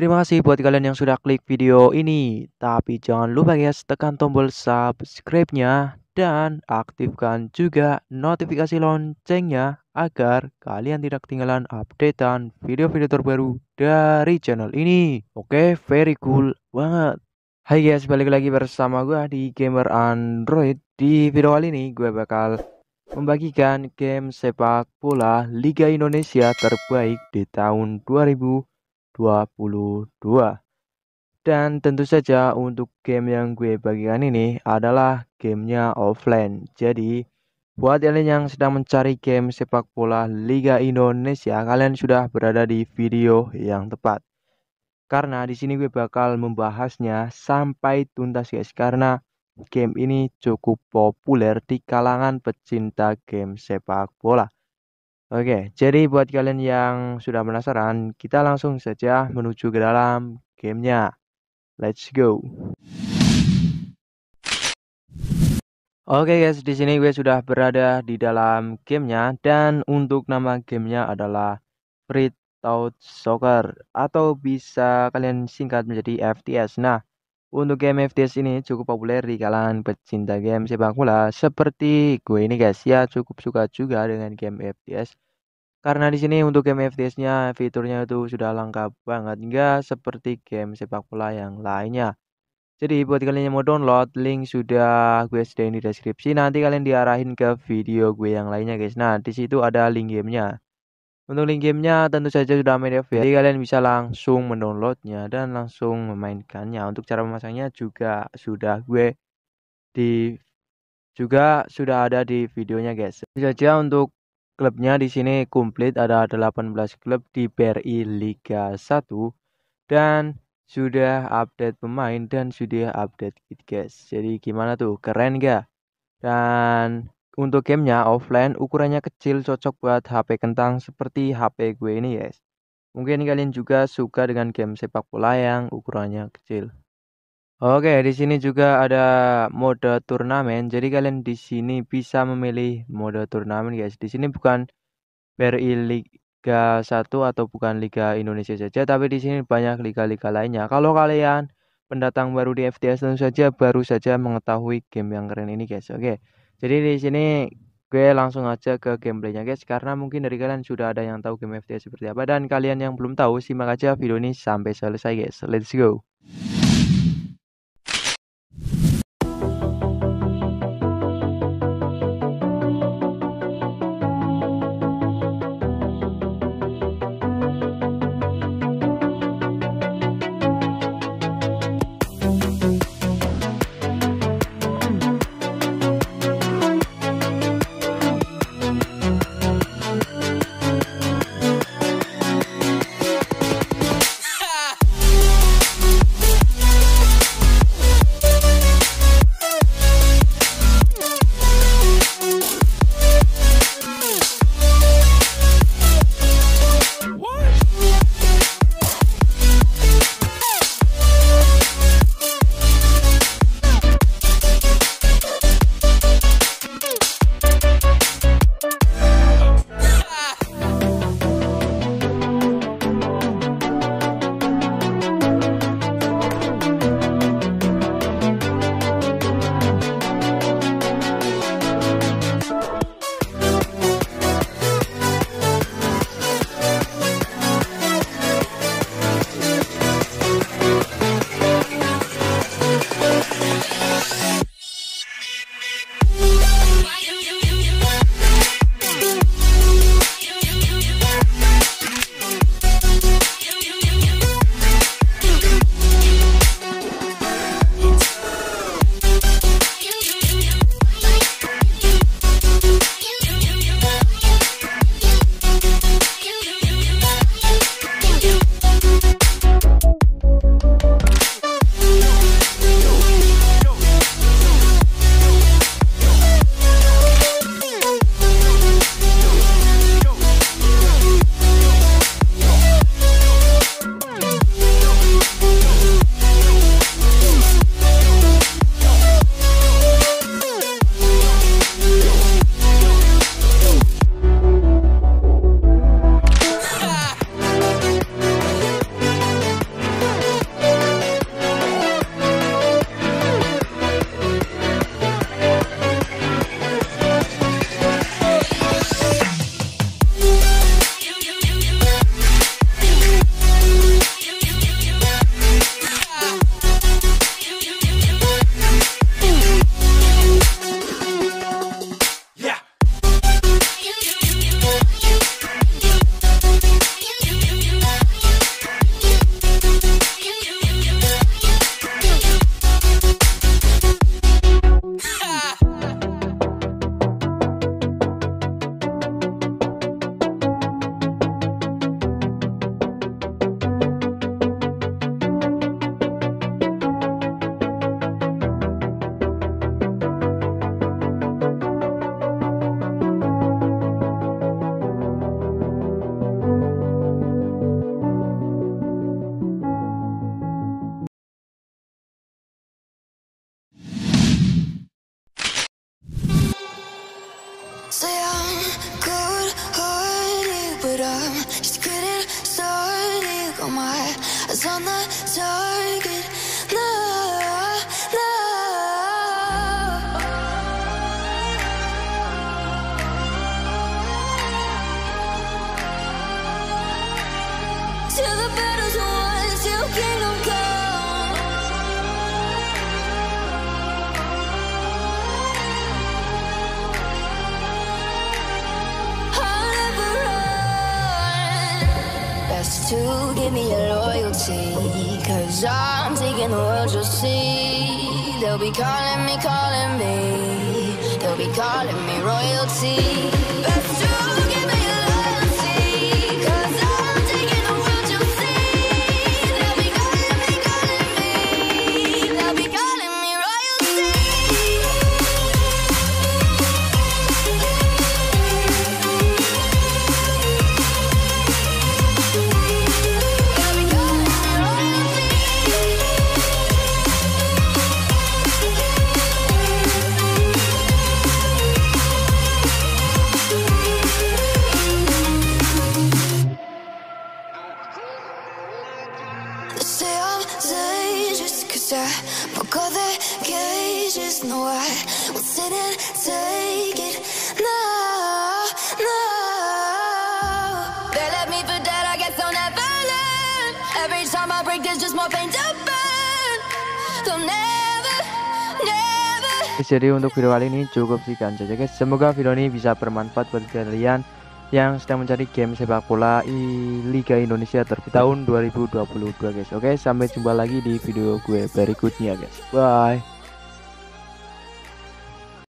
Terima kasih buat kalian yang sudah klik video ini. Tapi jangan lupa guys, tekan tombol subscribe-nya dan aktifkan juga notifikasi loncengnya agar kalian tidak ketinggalan updatean video-video terbaru dari channel ini. Oke, very cool banget. Hai guys, balik lagi bersama gue di Gamer Android. Di video kali ini gue bakal membagikan game sepak bola Liga Indonesia terbaik di tahun 2022. Dan tentu saja untuk game yang gue bagikan ini adalah gamenya offline. Jadi buat kalian yang sedang mencari game sepak bola Liga Indonesia, kalian sudah berada di video yang tepat. Karena di sini gue bakal membahasnya sampai tuntas guys, karena game ini cukup populer di kalangan pecinta game sepak bola. Oke, jadi buat kalian yang sudah penasaran, kita langsung saja menuju ke dalam gamenya. Let's go. Oke guys, di sini gue sudah berada di dalam gamenya dan untuk nama gamenya adalah Free Thought Soccer atau bisa kalian singkat menjadi FTS. Nah, untuk game FTS ini cukup populer di kalangan pecinta game sepak bola seperti gue ini guys, ya cukup suka juga dengan game FTS. Karena di sini untuk game FTS-nya fiturnya itu sudah lengkap banget, enggak seperti game sepak bola yang lainnya. Jadi buat kalian yang mau download, link sudah gue sediain di deskripsi. Nanti kalian diarahin ke video gue yang lainnya guys. Nah, di situ ada link gamenya. Untuk link gamenya tentu saja sudah PDF ya. Jadi kalian bisa langsung mendownloadnya dan langsung memainkannya. Untuk cara memasangnya juga sudah gue di sudah ada di videonya guys. Tentu saja untuk klubnya di sini komplit, ada 18 klub di BRI Liga 1 dan sudah update pemain dan sudah update kit guys. Jadi gimana tuh? Keren gak? Dan untuk gamenya offline, ukurannya kecil, cocok buat HP kentang seperti HP gue ini guys. Mungkin kalian juga suka dengan game sepak bola yang ukurannya kecil. Oke, di sini juga ada mode turnamen. Jadi kalian di sini bisa memilih mode turnamen guys. Di sini bukan BRI Liga 1 atau bukan Liga Indonesia saja, tapi di sini banyak liga-liga lainnya. Kalau kalian pendatang baru di FTS, tentu saja baru saja mengetahui game yang keren ini guys. Oke. Jadi di sini gue langsung aja ke gameplaynya guys, karena mungkin dari kalian sudah ada yang tahu game FTS seperti apa, dan kalian yang belum tahu simak aja video ini sampai selesai guys. Let's go. eyes on the target. No, no. Till the battle's won, till kingdom come. I'll never run. Best to give me your loyalty, 'cause I'm taking the world, you'll see. They'll be calling me, they'll be calling me royalty. Best to give me your loyalty, 'cause I'm taking the world, you'll see. They'll be calling me, they'll be calling me royalty. They say I'm dangerous 'cause I broke all their cages. No, I won't sit and take it. No, no. They left me for dead, I guess I'll never learn. Every time I break, there's just more pain to burn. They'll never, never. Jadi untuk video kali ini cukup sekian saja guys. Semoga video ini bisa bermanfaat buat kalian yang sedang mencari game sepak bola Liga Indonesia terbaik tahun 2022 guys. Oke, sampai jumpa lagi di video gue berikutnya guys. Bye.